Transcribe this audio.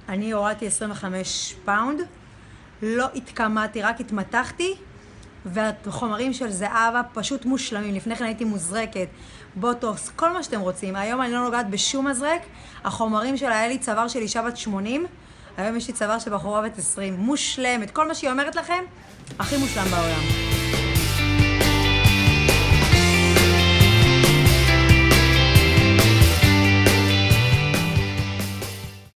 אני הורדתי 25 פאונד, לא התקמתי, רק התמתחתי, והחומרים של זהבה פשוט מושלמים. לפני כן הייתי מוזרקת, בוטוקס, כל מה שאתם רוצים. היום אני לא נוגעת בשום מזרק. החומרים שלה, היה לי צוואר של אישה בת 80, היום יש לי צוואר של בחורה בת 20. מושלמת, כל מה שהיא אומרת לכם, הכי מושלם בעולם.